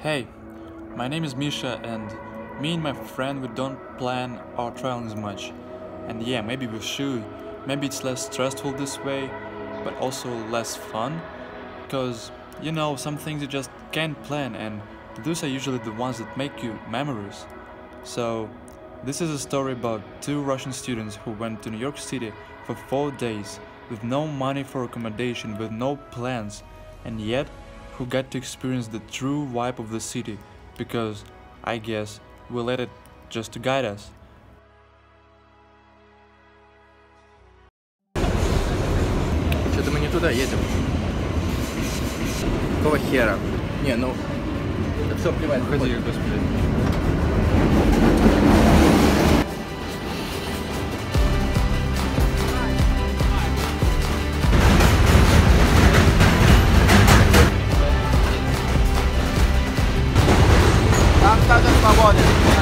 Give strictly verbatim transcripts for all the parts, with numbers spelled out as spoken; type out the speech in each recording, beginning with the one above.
Hey, my name is Misha, and me and my friend we don't plan our travels much. And yeah, maybe we should. Maybe it's less stressful this way, but also less fun. Because, you know, some things you just can't plan, and those are usually the ones that make you memories. So, this is a story about two Russian students who went to New York City for four days with no money for accommodation, with no plans, and yet who got to experience the true vibe of the city because, I guess, we let it just to guide us. Что-то мы не туда едем. Какого хера? Не, ну... Это все плевать. Уходи, господи. Там стадо свободы.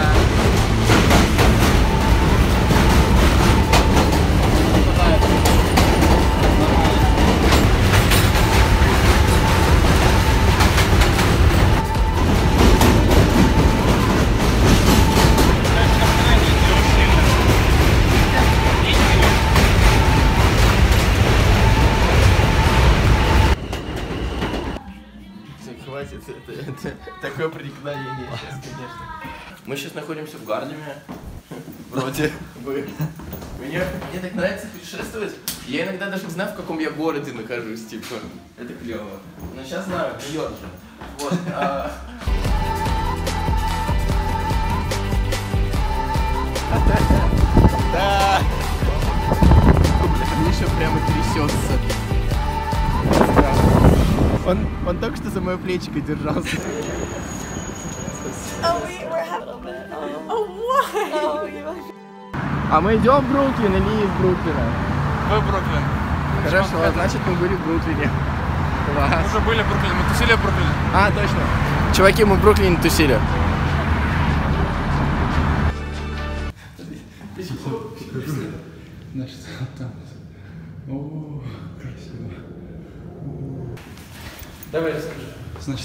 Хватит, это, это такое проникновение сейчас, конечно. Мы сейчас находимся в Гарлеме. Вроде бы. Мне, мне так нравится путешествовать. Я иногда даже не знаю, в каком я городе нахожусь, типа. Это клево. Но сейчас знаю, в Нью-Йорке. Вот. А... Да! Миша прямо трясется. Он, он только что за мое плечико держался. Oh, we were having a bit. Oh, why? Oh, you. А мы идем в Бруклин или из Бруклина? В Бруклин. Хорошо, значит мы были в Бруклине. Класс. Мы уже были в Бруклине, мы тусили в Бруклине. А, точно. Чуваки, мы в Бруклине тусили. Значит, там. О, красиво. Давай расскажи. Значит,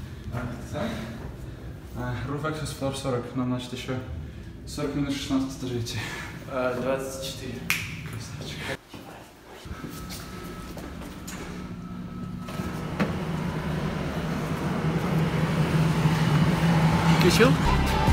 Roof Access Floor сорок, нам, значит, еще сорок минус шестнадцать даже идти. двадцать четыре. Красавчик. Включил?